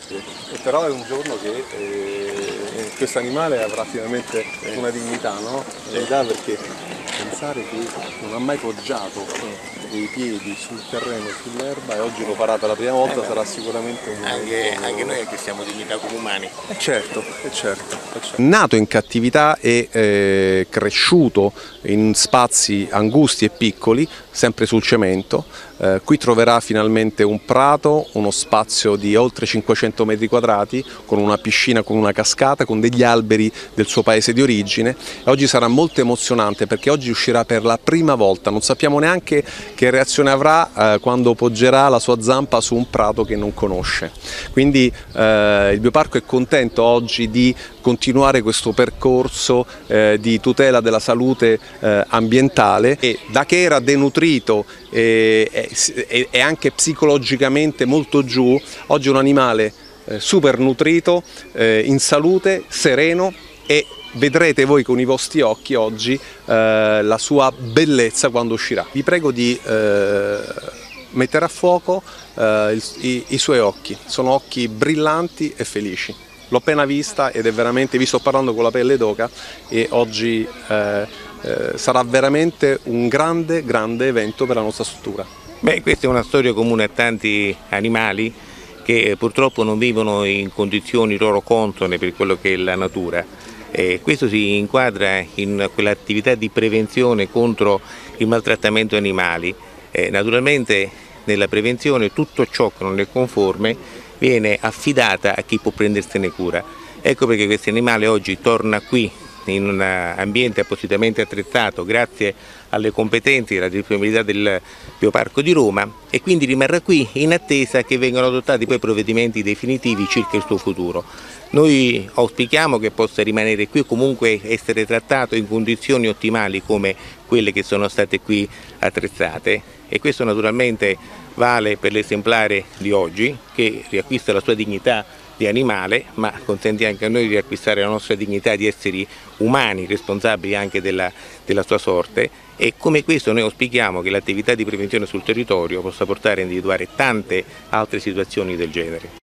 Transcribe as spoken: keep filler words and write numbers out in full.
Sì. E però è un giorno che eh, questo animale avrà finalmente una dignità, no? Dignità perché pensare che non ha mai poggiato i piedi sul terreno, sull'erba e oggi lo farà per la prima volta, eh sarà sicuramente un anche, momento... anche noi che siamo dignità come umani. Eh certo, eh certo, eh certo. Nato in cattività e eh, cresciuto in spazi angusti e piccoli, sempre sul cemento, eh, qui troverà finalmente un prato, uno spazio di oltre cinquecento metri quadrati, con una piscina, con una cascata, con degli alberi del suo paese di origine. E oggi sarà molto emozionante perché oggi uscirà per la prima volta, non sappiamo neanche che reazione avrà eh, quando poggerà la sua zampa su un prato che non conosce. Quindi eh, il Bioparco è contento oggi di continuare questo percorso eh, di tutela della salute eh, ambientale, e da che era denutrito e, e, e anche psicologicamente molto giù, oggi è un animale eh, super nutrito, eh, in salute, sereno, e vedrete voi con i vostri occhi oggi eh, la sua bellezza quando uscirà. Vi prego di eh, mettere a fuoco eh, il, i, i suoi occhi, sono occhi brillanti e felici. L'ho appena vista ed è veramente, vi sto parlando con la pelle d'oca, e oggi eh, eh, sarà veramente un grande, grande evento per la nostra struttura. Beh, questa è una storia comune a tanti animali che purtroppo non vivono in condizioni loro consone per quello che è la natura. Eh, questo si inquadra in quell'attività di prevenzione contro il maltrattamento animali. Eh, naturalmente nella prevenzione tutto ciò che non è conforme viene affidata a chi può prendersene cura. Ecco perché questo animale oggi torna qui in un ambiente appositamente attrezzato grazie alle competenze e alla disponibilità del Bioparco di Roma, e quindi rimarrà qui in attesa che vengano adottati poi provvedimenti definitivi circa il suo futuro. Noi auspichiamo che possa rimanere qui o comunque essere trattato in condizioni ottimali come quelle che sono state qui attrezzate, e questo naturalmente vale per l'esemplare di oggi che riacquista la sua dignità di animale, ma consente anche a noi di riacquistare la nostra dignità di esseri umani, responsabili anche della, della sua sorte, e come questo noi auspichiamo che l'attività di prevenzione sul territorio possa portare a individuare tante altre situazioni del genere.